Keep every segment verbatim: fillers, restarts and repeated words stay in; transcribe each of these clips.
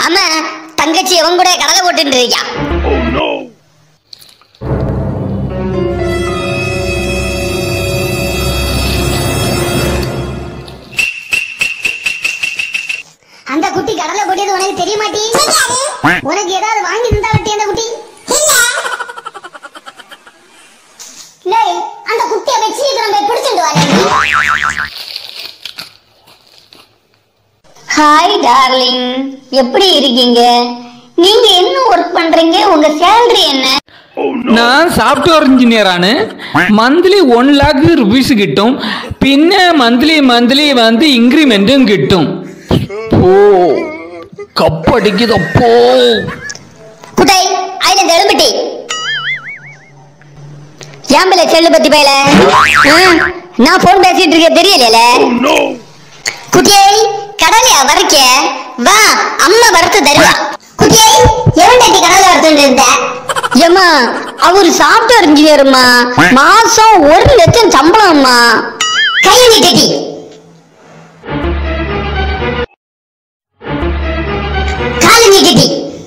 ஆமா தங்கச்சி அவன் கூட கடலை போட்டு இருக்கியா? அந்த குட்டி கடலை போட்டது உனக்கு தெரிய மாட்டீ? உனக்கு ஏதாவது வாங்கி தந்தா வட்டி அந்த குட்டி? அந்த குட்டியை வச்சு நம்ம பிடிச்சிட்டு வரேன். ஹாய் டார்லிங், எப்படி இருக்கீங்க? நீங்க என்ன ஒர்க் பண்றீங்க? உங்க சேலரி என்ன? நான் சாஃப்ட்வேர் இன்ஜினியரானு மந்த்லி ஒன் ലാഖ് റുപ്പീസ് കിട്ടും. പിന്നെ മന്ത്ലി മന്ത്ലി வந்து ഇൻക്രിമെന്റും കിട്ടും. ഓ കപ്പടിക്കുതപ്പോ குட்டை ஐல எழும்பிட்டி ஏம்பல செல்லு பத்தி பையல நான் போன் பேசிட்டு இருக்கேன் தெரியல. குட்டியை கடலையா வரைக்க வா அம்மா வறுத்து தருவா. குட்டியை எவன்டாட்டி கடலை வறுத்துட்டு இருந்த? ஏமா அவரு சாஃப்ட்வேர் இன்ஜினியருமா, மாசம் ஒரு லட்சம் சம்பளம்மா. கையை நீட்டி காலை நீட்டி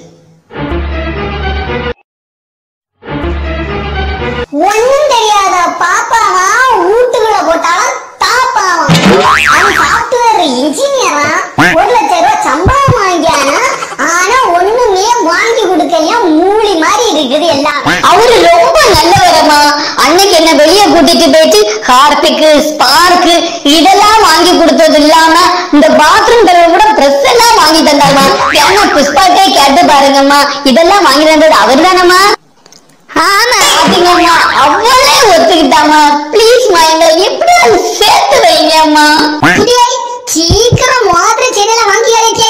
ஒன்னும் தெரியாத பாப்பாவா வீட்டுக்குள்ள போட்டாலும் தாப்பாவா. அவன் சாஃப்ட்வேர் இன்ஜினியரா, ஒரு லட்சம் ரூபாய் சம்பளம் வாங்கியானா, ஆனா ஒண்ணுமே வாங்கி கொடுக்கலையா, மூலி மாதிரி இருக்குது எல்லாம். அவரு ரொம்ப நல்லவரமா. அன்னைக்கு என்ன வெளியே கூட்டிட்டு போயிட்டு ஹார்பிக்கு ஸ்பார்க்கு இதெல்லாம் வாங்கி கொடுத்தது இல்லாம இந்த பாத்ரூம் கழுவ கூட பிரஸ் எல்லாம் வாங்கி தந்தாருமா. ஏன்னா புஷ்பாட்டே கேட்டு பாருங்கம்மா, இதெல்லாம் வாங்கி தந்தது அவர் தானம்மா? ஆமா பாத்தீங்கம்மா, அவளே ஒத்துக்கிட்டாமா. பிளீஸ்மா எங்களை எப்படியாவது சேர்த்து வைங்கம்மா. சீக்கிரம் மாதிரி சென்னையில வாங்கி அழைச்சே.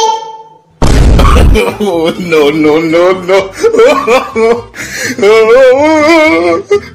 No, no, no, no.